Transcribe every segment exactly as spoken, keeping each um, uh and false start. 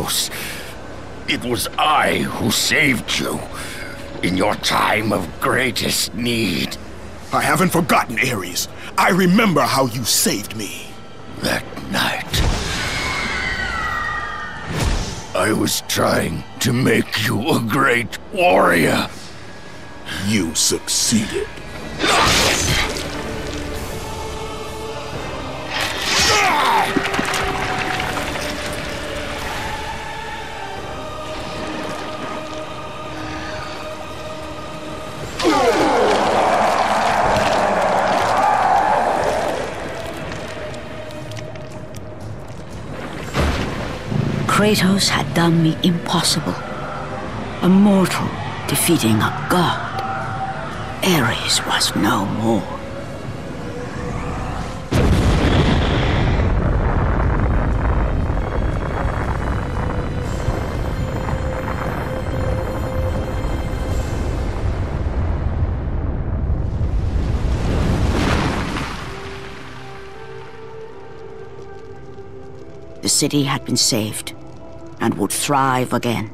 Kratos. It was I who saved you in your time of greatest need. I haven't forgotten, Ares. I remember how you saved me. That night, I was trying to make you a great warrior. You succeeded. Kratos had done the impossible. A mortal defeating a god. Ares was no more. The city had been saved and would thrive again.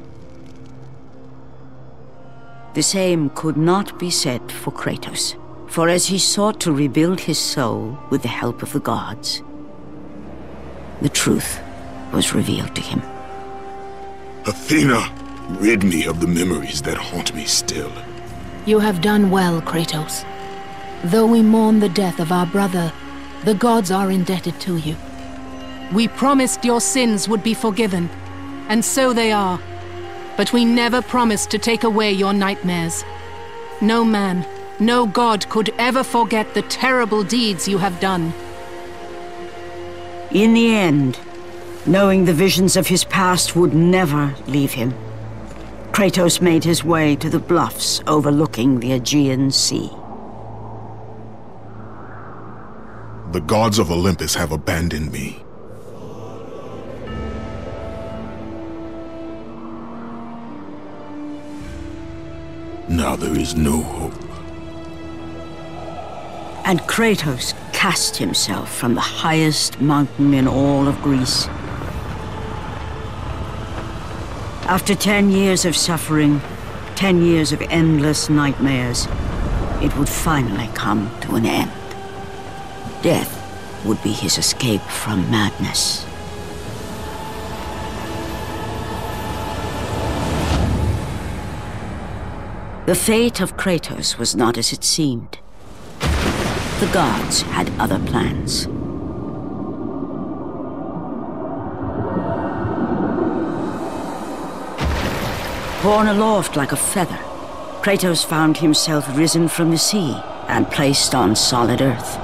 The same could not be said for Kratos, for as he sought to rebuild his soul with the help of the gods, the truth was revealed to him. Athena, rid me of the memories that haunt me still. You have done well, Kratos. Though we mourn the death of our brother, the gods are indebted to you. We promised your sins would be forgiven, and so they are. But we never promised to take away your nightmares. No man, no god could ever forget the terrible deeds you have done. In the end, knowing the visions of his past would never leave him, Kratos made his way to the bluffs overlooking the Aegean Sea. The gods of Olympus have abandoned me. Now there is no hope. And Kratos cast himself from the highest mountain in all of Greece. After ten years of suffering, ten years of endless nightmares, it would finally come to an end. Death would be his escape from madness. The fate of Kratos was not as it seemed. The gods had other plans. Borne aloft like a feather, Kratos found himself risen from the sea and placed on solid earth.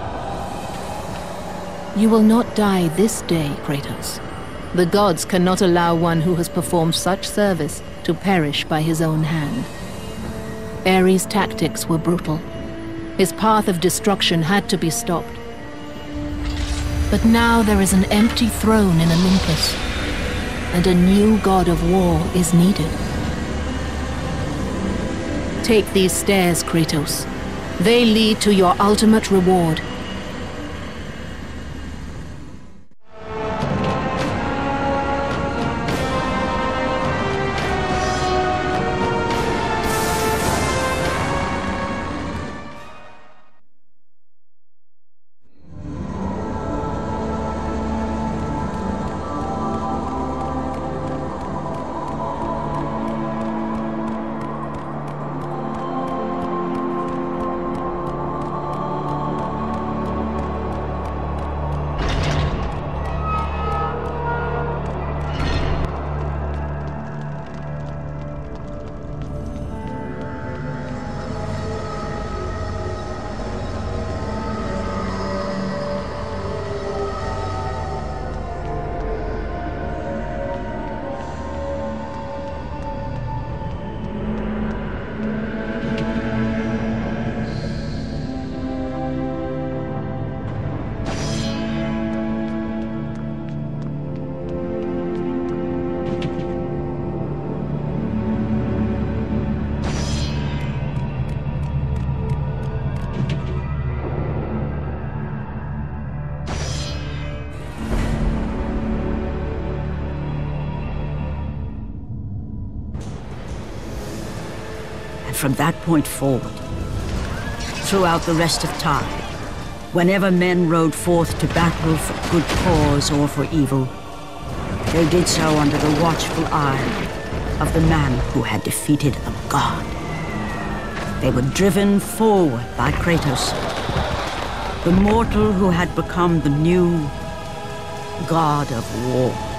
You will not die this day, Kratos. The gods cannot allow one who has performed such service to perish by his own hand. Ares' tactics were brutal. His path of destruction had to be stopped. But now there is an empty throne in Olympus, and a new god of war is needed. Take these stairs, Kratos. They lead to your ultimate reward. And from that point forward, throughout the rest of time, whenever men rode forth to battle for good cause or for evil, they did so under the watchful eye of the man who had defeated a god. They were driven forward by Kratos, the mortal who had become the new god of war.